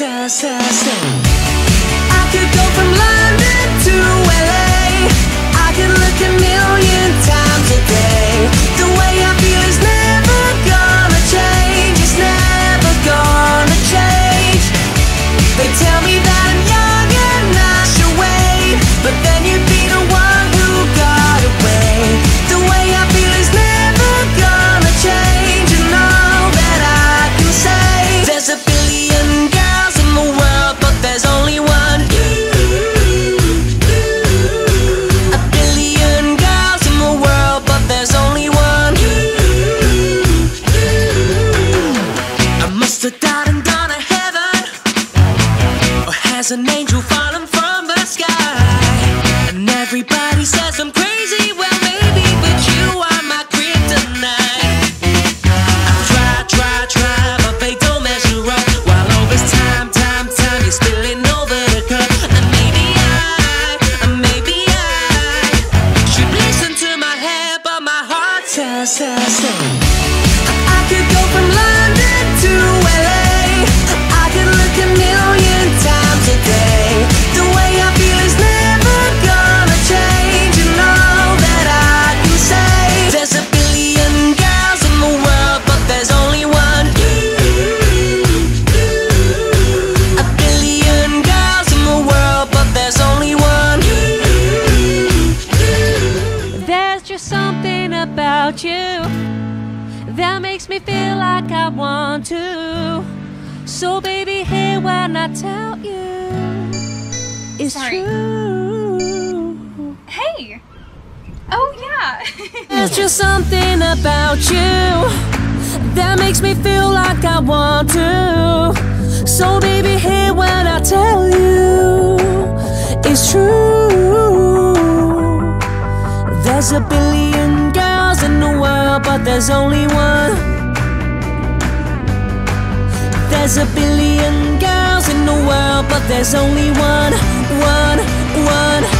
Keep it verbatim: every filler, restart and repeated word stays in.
sa, sa, sa. I could go from London to L A. I could look a million times a day. The way I feel is never gonna change. It's never gonna change. They tell me that I'm young and I should wait, but then you'd be the one who got away. The way I feel is never gonna change, and all that I can say, there's a billion girls in the world, but there's only one you. A billion girls in the world, but there's only one you. I must have died and gone to heaven, or has an angel fallen from the sky? And everybody says I'm crazy, well maybe, but you are my kryptonite. I try, try, try, but they don't measure up. While all this time, time, time, you're spilling over the cup. And maybe I, and maybe I should listen to my head, but my heart says, says, says. I could go from London to L A. I could look a million times a day. The way I feel is never gonna change, and all that I can say, there's a billion girls in the world, but there's only one you. A billion girls in the world, but there's only one you. There's just something about you that makes me feel like I want to. So baby, hear when I tell you it's Sorry. true. Hey! Oh, yeah! There's just something about you that makes me feel like I want to. So baby, hear when I tell you it's true. There's a billion girls in the world, but there's only one. There's a billion girls in the world, but there's only one, one, one.